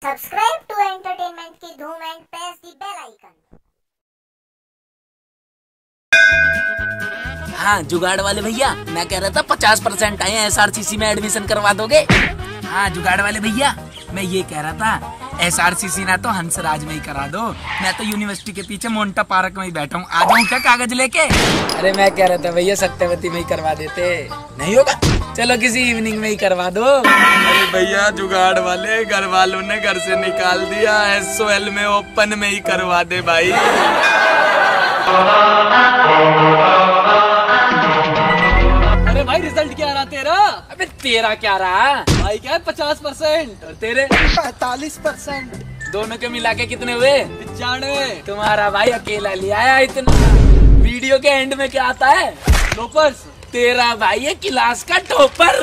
Subscribe to Entertainment की धूम and press the bell icon. हाँ जुगाड़ वाले भैया, मैं कह रहा था 50% आए SRCC में एडमिशन करवा दोगे? हाँ जुगाड़ वाले भैया, मैं ये कह रहा था SRCC ना तो हंसराज में ही करा दो, मैं तो यूनिवर्सिटी के पीछे मोन्टा पार्क में ही बैठा हूँ, आ जाऊँ क्या कागज लेके? अरे मैं कह रहा था भैया सत्यवती में ही करवा देते, नहीं होगा? चलो किसी इवनिंग में ही करवा दो। अरे भैया जुगाड़ वाले घर वालों ने घर से निकाल दिया, SOL में ओपन में ही करवा दे भाई। अरे भाई रिजल्ट क्या रहा तेरा? अबे तेरा क्या रहा? भाई क्या है 50% और तेरे 45%। दोनों के मिला के कितने हुए? 95। तुम्हारा भाई अकेला लिया है इतना। वीडियो के एंड में क्या आता है? टॉपर्स। तेरा भाई है क्लास का टॉपर।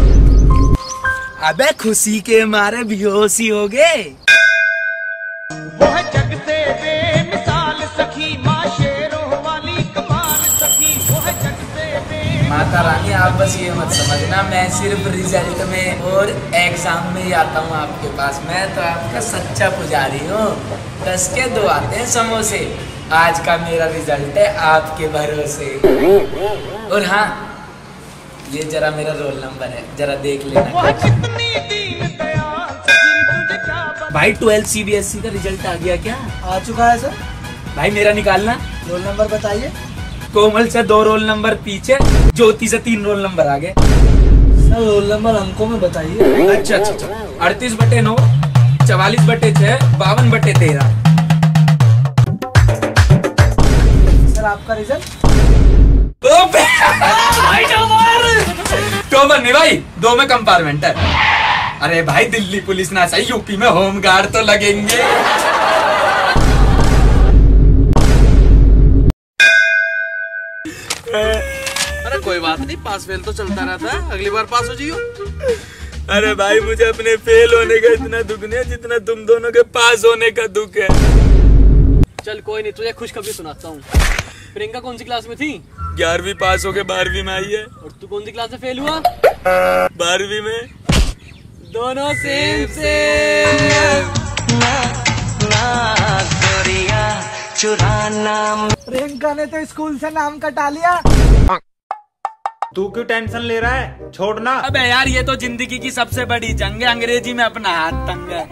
अबे खुशी के मारे बेहोश ही हो गए। वो है जग से बेमिसाल सखी, माँ शेरों वाली कमाल सखी, वो है जग से माता रानी आप बस ये मत समझना मैं सिर्फ रिजल्ट में और एग्जाम में ही आता हूँ आपके पास, मैं तो आपका सच्चा पुजारी हूँ। 10 के 2 आते हैं समोसे, आज का मेरा रिजल्ट है आपके भरोसे। और हाँ ये जरा मेरा रोल नंबर है, जरा देख लेना। भाई 12 CBSE का रिजल्ट आ गया क्या? आ चुका है सर। भाई मेरा निकालना। रोल नंबर बताइए। कोमल से 2 रोल नंबर पीछे, ज्योति से 3 रोल नंबर आगे। सर रोल नंबर अंकों में बताइए। अच्छा 38/9, 44/6, 52/13। सर आपका रिजल्ट? टॉपर नहीं भाई, 2 में कंपार्टमेंट है। अरे भाई दिल्ली पुलिस ना सही, यूपी में होम गार्ड तो लगेंगे। अरे कोई बात नहीं, पास फेल तो चलता रहता है, अगली बार पास हो जाइयो। अरे भाई मुझे अपने फेल होने का इतना दुख नहीं है जितना तुम दोनों के पास होने का दुख है। चल कोई नहीं, तुझे खुशखबरी सुनाता हूँ। प्रियंका कौन सी क्लास में थी? 11वीं पास होके 12वीं में आई है। और तू कौन सी क्लास में फेल हुआ? 12वीं में। दोनों सेम। प्रियंका ने तो स्कूल से नाम कटा लिया। तू क्यों टेंशन ले रहा है? छोड़ना। अबे यार ये तो जिंदगी की सबसे बड़ी जंग है, अंग्रेजी में अपना हाथ तंग है।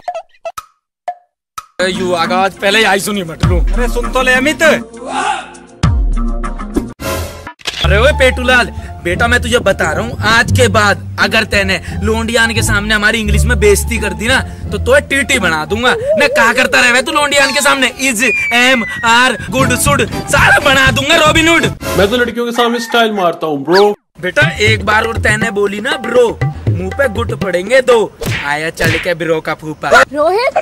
यू आगाज पहले ही आई सुनी मत लो। अरे सुन तो ले अमित। अरे ओए पेटूलाल बेटा, मैं तुझे बता रहा हूँ आज के बाद अगर तैने लोंडियान के सामने हमारी इंग्लिश में बेइज्जती कर दी ना तो तुझे टीटी बना दूंगा। मैं कहा करता रहे तू लोंडियान के सामने इज एम आर गुड सुड सारा बना दूंगा रॉबिन हुड। मैं तो लड़कियों के सामने स्टाइल मारता हूँ ब्रो। बेटा एक बार और तैने बोली ना ब्रो, मुंह पे गुट पड़ेंगे 2। आया चल के ब्रो का फूफा। रोहित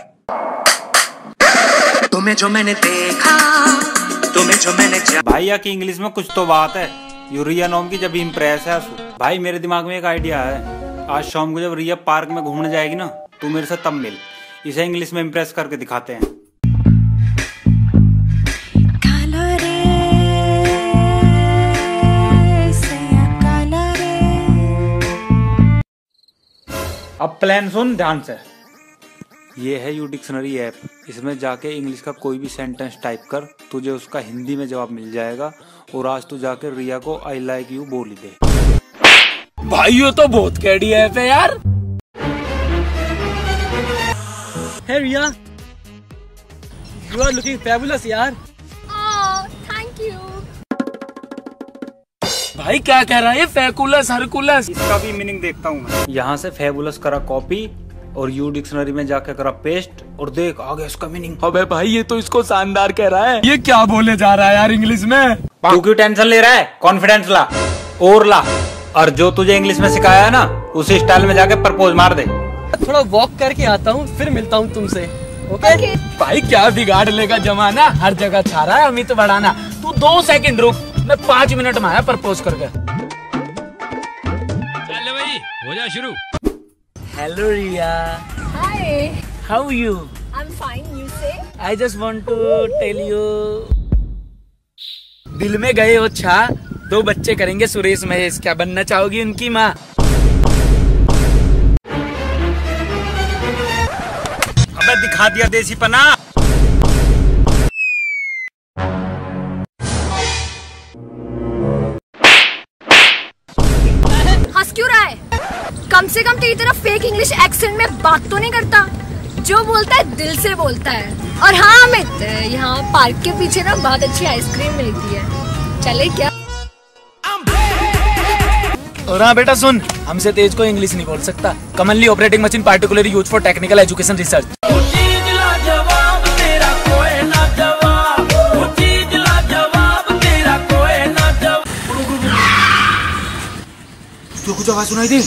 तुम्हें जो मैंने देखा, तुम्हें जो मैंने भैया की इंग्लिश में कुछ तो बात है। यू रिया नॉम की जब इम्प्रेस है भाई, मेरे दिमाग में एक आइडिया है। आज शाम को जब रिया पार्क में घूमने जाएगी ना, तू मेरे से तब मिल, इसे इंग्लिश में इम्प्रेस करके दिखाते हैं। अब प्लान सुन ध्यान से। ये है यू डिक्शनरी ऐप, इसमें जाके इंग्लिश का कोई भी सेंटेंस टाइप कर, तुझे उसका हिंदी में जवाब मिल जाएगा। और आज तू जाके रिया को आई लाइक यू बोल ही दे। भाई ये तो बहुत कैडी ऐप है यार। Hey Riya, you are looking fabulous यार। Thank you. भाई क्या कह रहा है ये फैकुलस हरकुलस? इसका भी मीनिंग देखता हूँ मैं। यहाँ से फैबुलस करा कॉपी और यू डिक्शनरी में जाके करा पेस्ट और देख आ गया इसका मीनिंग। अबे भाई ये तो इसको शानदार कह रहा है, ये क्या बोले जा रहा है यार इंग्लिश में? तू क्यों टेंशन ले रहा है? कॉन्फिडेंस ला और ला, और जो तुझे इंग्लिश में सिखाया है ना उसी स्टाइल में जाके प्रपोज मार दे। थोड़ा वॉक करके आता हूँ, फिर मिलता हूँ तुमसे। ओके? भाई क्या बिगाड़ लेगा जमाना, हर जगह छा रहा है अमित बढ़ाना। तू 2 सेकंड रुक, मैं 5 मिनट में आया प्रपोज करके। चल भाई हो जा शुरू। Hello Riya. Hi. How you? I am fine, you से? I just want to tell you, दिल में गए हो छा, 2 बच्चे करेंगे सुरेश महेश, क्या बनना चाहोगी उनकी माँ? दिखा दिया देसी पना। हंस क्यों रहा है? कम से कम तेरी तरह फेक इंग्लिश एक्सेंट में बात तो नहीं करता। जो बोलता है दिल से बोलता है। और हाँ अमित, यहाँ पार्क के पीछे ना बहुत अच्छी आइसक्रीम मिलती है, चले क्या? और हाँ बेटा सुन, हमसे तेज को इंग्लिश नहीं बोल सकता। Commonly operating machine particularly use for technical education research. तो कुछ आवाज सुनाई दी?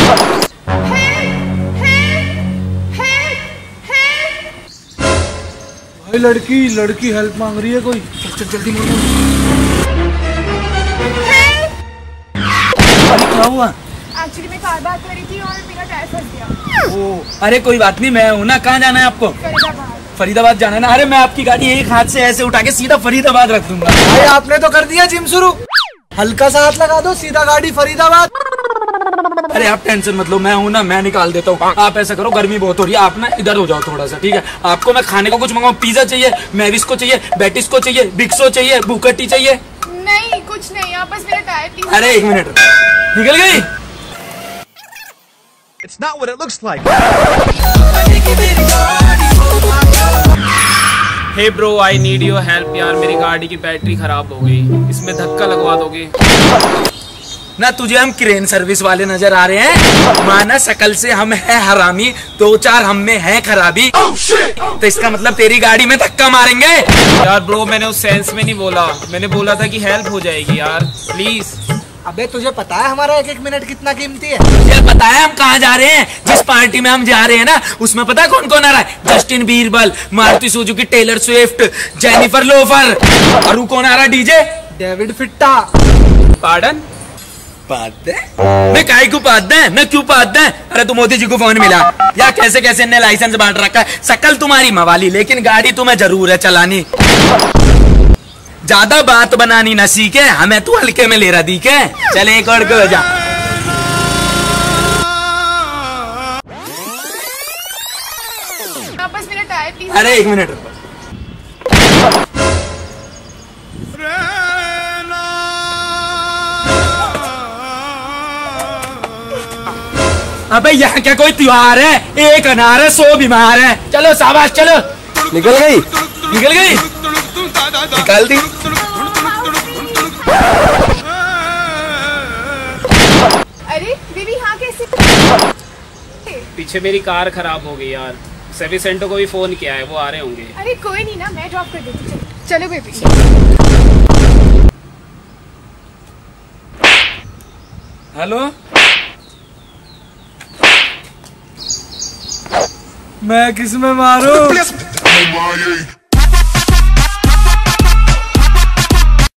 भाई लड़की हेल्प मांग रही है कोई। चल जल्दी मोड़। क्या हुआ? एक्चुअली मैं कार बात कर रही थी और मेरा टायर फंस गया। ओ, अरे कोई बात नहीं, मैं हूँ ना। कहाँ जाना है आपको? फरीदाबाद जाना है ना? अरे मैं आपकी गाड़ी एक हाथ से ऐसे उठा के सीधा फरीदाबाद रख दूंगा। भाई आपने तो कर दिया जिम शुरू, हल्का सा हाथ लगा दो, सीधा गाड़ी फरीदाबाद। अरे आप टेंशन मत लो, मैं हूँ ना, मैं निकाल देता हूँ। आप ऐसा करो, गर्मी बहुत हो रही है, आप ना इधर हो जाओ थोड़ा सा, ठीक है? आपको मैं खाने को कुछ मंगाऊँ? पिज्जा चाहिए, मैविस को चाहिए, बेटिस को चाहिए, बिक्सो चाहिए, बुकटी चाहिए? नहीं कुछ नहीं, आप बस मेरा टायर प्लीज। अरे एक मिनट, निकल गई। It's not what it looks like. Hey bro, I need your help यार, मेरी गाड़ी की बैटरी खराब हो गई, इसमें धक्का लगवा दोगे? ना तुझे हम क्रेन सर्विस वाले नजर आ रहे हैं? माना शकल से हम है हरामी, 2-4 हम में है खराबी। तो इसका मतलब तेरी गाड़ी में धक्का मारेंगे? यार ब्रो, मैंने उस सेंस में नहीं बोला, मैंने बोला था कि हेल्प हो जाएगी यार, प्लीज। अबे तुझे पता है हमारा एक मिनट कितना कीमती है? ये पता है हम कहाँ जा रहे हैं? जिस पार्टी में हम जा रहे हैं ना, उसमें पता है कौन कौन आ रहा है? Justin Birbal, Maruti Suzuki, Taylor Swift, Jennifer Lofer, और वो कौन आ रहा है? डीजे डेविड फिट्टा। पार्डन? मैं काहे को पाद है? मैं क्यों पाद है? अरे तू मोदी जी को फोन मिला या कैसे कैसे ने लाइसेंस बांट रखा है। शकल तुम्हारी मवाली, लेकिन गाड़ी तुम्हें जरूर है चलानी। ज्यादा बात बनानी न सीखे, हमें तू हल्के में ले रहा दी के। चले एक और को जा। बस मेरा टायर प्लीज। अरे एक मिनट, अबे यहाँ क्या कोई त्योहार है? एक अनार है 100 बीमार है। चलो शाबाश, चलो। निकल गई, निकल गई, निकाल दी। अरे बेबी यहाँ कैसे? पीछे मेरी कार खराब हो गई यार, सर्विस सेंटर को भी फोन किया है, वो आ रहे होंगे। अरे कोई नहीं ना, मैं ड्रॉप कर देती हूँ। चलो बेबी। हेलो, मैं किस में मारूं?